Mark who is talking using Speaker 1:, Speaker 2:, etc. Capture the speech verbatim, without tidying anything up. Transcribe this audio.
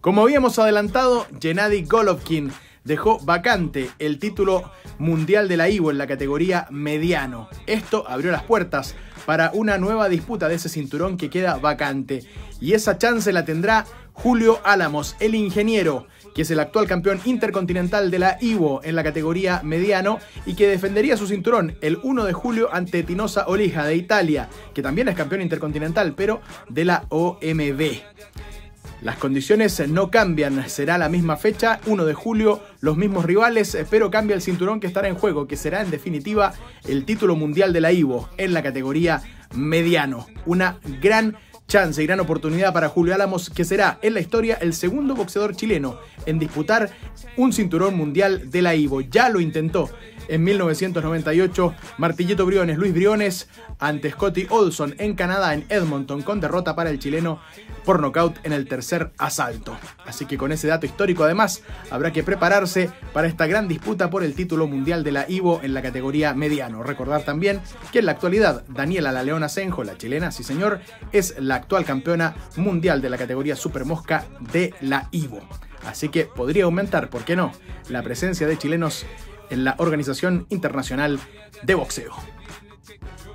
Speaker 1: Como habíamos adelantado, Gennady Golovkin dejó vacante el título mundial de la Ivo en la categoría mediano. Esto abrió las puertas para una nueva disputa de ese cinturón que queda vacante. Y esa chance la tendrá Julio Álamos, el ingeniero, que es el actual campeón intercontinental de la Ivo en la categoría mediano y que defendería su cinturón el uno de julio ante Tinosa Olija de Italia, que también es campeón intercontinental, pero de la O M B. Las condiciones no cambian, será la misma fecha, uno de julio, los mismos rivales, pero cambia el cinturón que estará en juego, que será en definitiva el título mundial de la Ivo en la categoría mediano. Una gran chance y gran oportunidad para Julio Álamos, que será en la historia el segundo boxeador chileno en disputar un cinturón mundial de la Ivo. Ya lo intentó en mil novecientos noventa y ocho Martillito Briones, Luis Briones, ante Scotty Olson en Canadá, en Edmonton, con derrota para el chileno por nocaut en el tercer asalto. Así que con ese dato histórico además habrá que prepararse para esta gran disputa por el título mundial de la Ivo en la categoría mediano. Recordar también que en la actualidad Daniela La Leona Senjo, la chilena, sí señor, es la actual campeona mundial de la categoría Super Mosca de la Ivo. Así que podría aumentar, ¿por qué no?, la presencia de chilenos en la Organización Internacional de Boxeo.